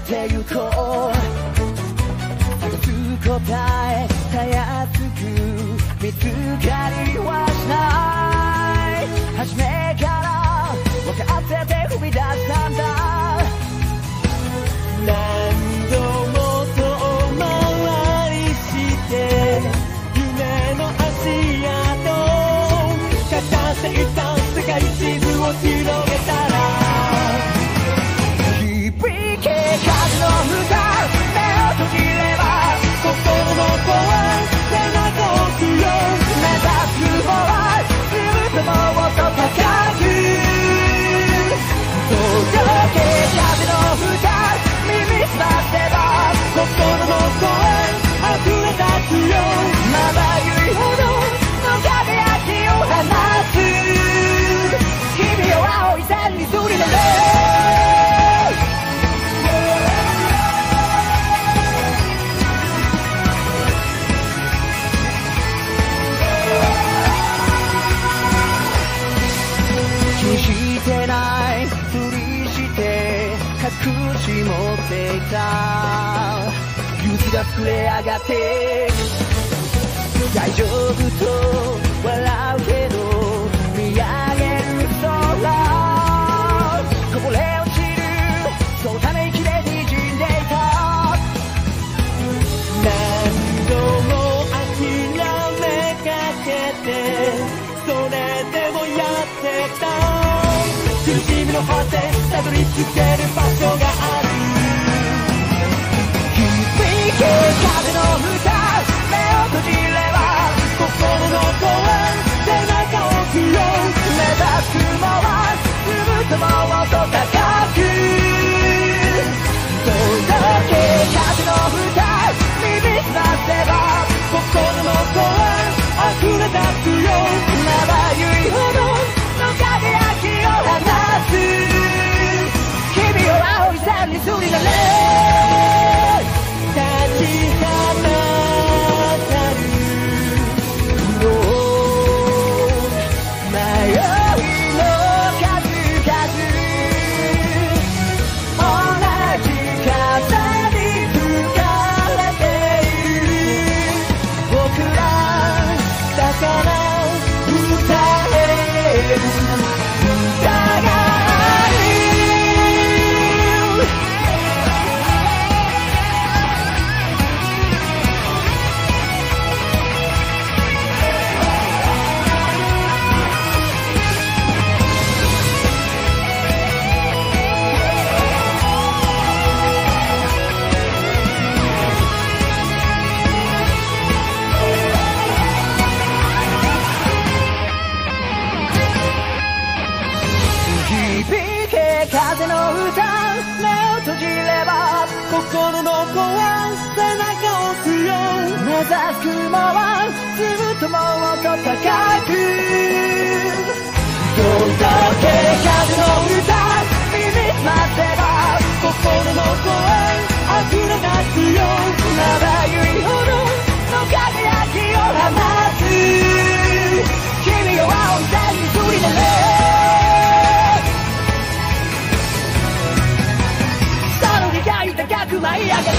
ってゆこう探す答えたやすく見つかりはしない初めから分かってて踏み出したんだ何度も遠回りして夢の足跡片手一旦世界地図を広げたら響け風の歌目を閉じれば心の声背中を強目指すのはずっともっと高く届け風の歌耳すませば心の声溢れ出すよまばゆいほどの輝きを放つ君を青い線にすり抜けしてないふりして隠し持っていた傷が膨れ上がって大丈夫と笑うけど見上げる空こぼれ落ちるそのため息で滲んでいた何度も諦めかけてそれでもやってきた苦しみの果てたどり着ける場所がある響け風の歌目を閉じれば心の声背中を強く目指すのはずっともっと高く届け風の歌耳すませば心の声溢れ出すよまばゆいほどの輝きを放つ君を青い線にすり抜け立ち放たるの迷いの数々同じ風に吹かれている僕らだから歌える歌がある風の歌目を閉じれば心の声背中を強く目指す雲はずっともっと高く届け風の歌耳すませば心の声溢れ出すよまばゆいほどの輝きを放つ君を青い線にすり抜け高く舞い上げて